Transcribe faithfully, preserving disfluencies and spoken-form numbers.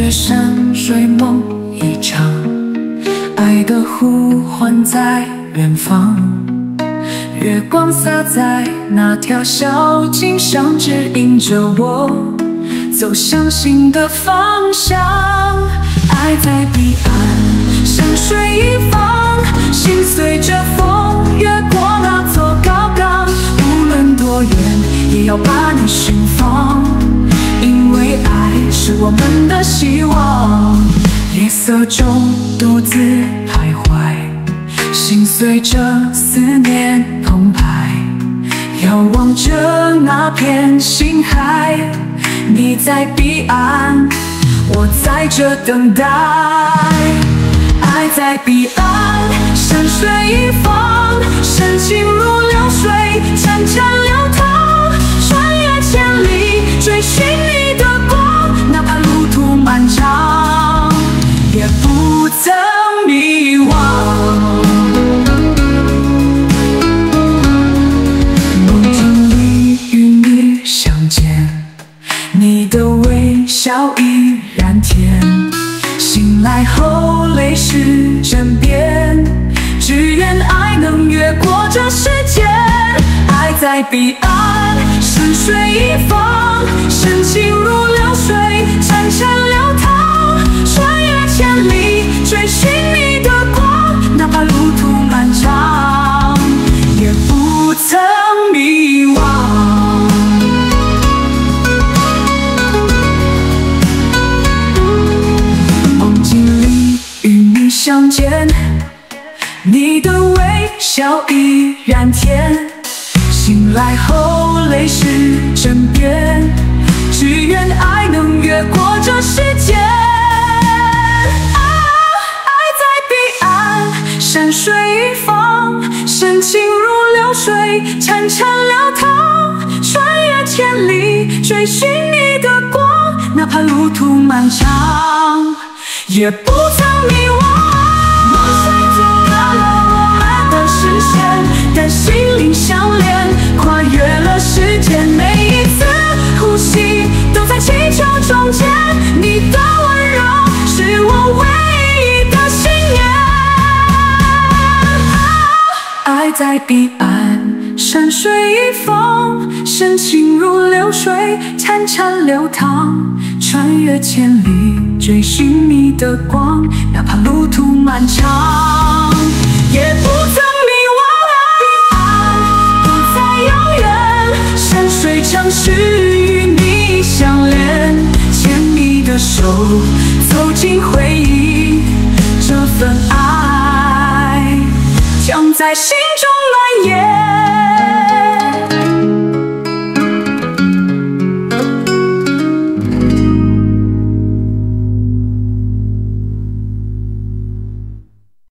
月山水梦一场，爱的呼唤在远方。月光洒在那条小径上，指引着我走向新的方向。爱在彼岸，山水一方，心随着风越过那座高岗。无论多远，也要把你寻访，因为爱是我们的希望。夜色中独自徘徊，心随着思念澎湃，遥望着那片星海。你在彼岸，我在这等待。爱在彼岸，山水一方，深情如流水，潺潺流淌。穿越千里，追寻你的光，哪怕路途漫长，也不曾迷惘。梦境里与你相见，你的微笑依然甜。醒来后泪湿枕边，只愿爱能越过这世间。爱在彼岸，山水一方，深情如流水，潺潺流淌。穿越千里，追寻你的光，哪怕路途漫长，也不曾迷惘。梦境里与你相见，你的微笑依然甜。醒来后泪湿枕边，只愿爱能越过这世间。啊，爱在彼岸，山水一方，深情如流水，潺潺流淌。穿越千里，追寻你的光，哪怕路途漫长，也不曾迷惘。梦水阻挡了我们的视线，但心灵相连，跨越了时间。每一次呼吸都在祈求中间，你的温柔是我唯一的信念。爱在彼岸，山水一方，深情如流水，潺潺流淌。穿越千里，追寻你的光，哪怕路途漫长，也不曾迷惘。彼岸不再遥远，山水城市与你相连。牵你的手，走进回忆，这份爱将在心中蔓延。